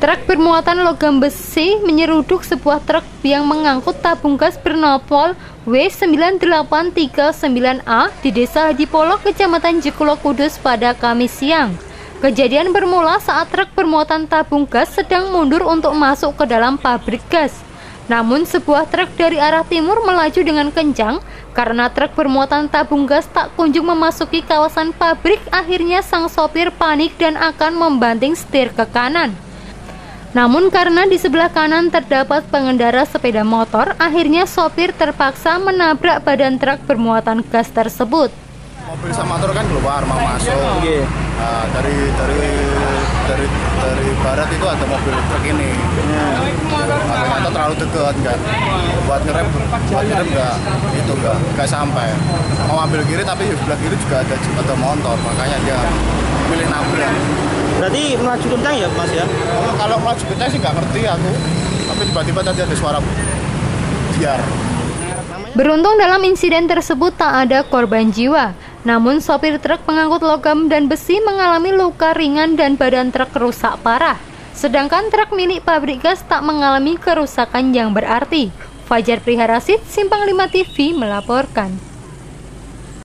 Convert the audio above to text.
Truk bermuatan logam besi menyeruduk sebuah truk yang mengangkut tabung gas bernopol W9839A di Desa Haji Polo, Kecamatan Jekulo, Kudus pada Kamis siang. Kejadian bermula saat truk bermuatan tabung gas sedang mundur untuk masuk ke dalam pabrik gas. Namun sebuah truk dari arah timur melaju dengan kencang. Karena truk bermuatan tabung gas tak kunjung memasuki kawasan pabrik, akhirnya sang sopir panik dan akan membanting setir ke kanan. Namun karena di sebelah kanan terdapat pengendara sepeda motor, akhirnya sopir terpaksa menabrak badan truk bermuatan gas tersebut. Mobil sama motor kan keluar mau masuk. Nah, dari barat itu ada mobil truk ini. Ternyata terlalu dekat kan. Buat ngerem nggak sampai. Mau ambil kiri tapi di sebelah kiri juga ada motor, makanya dia milih nabrak. Berarti melaju kencang ya Mas ya? Kalau melaju kencang sih nggak ngerti aku, tapi tiba-tiba tadi ada suara biar. Beruntung dalam insiden tersebut tak ada korban jiwa. Namun sopir truk pengangkut logam dan besi mengalami luka ringan dan badan truk rusak parah. Sedangkan truk milik pabrik gas tak mengalami kerusakan yang berarti. Fajar Priharasid, Simpang 5 TV melaporkan.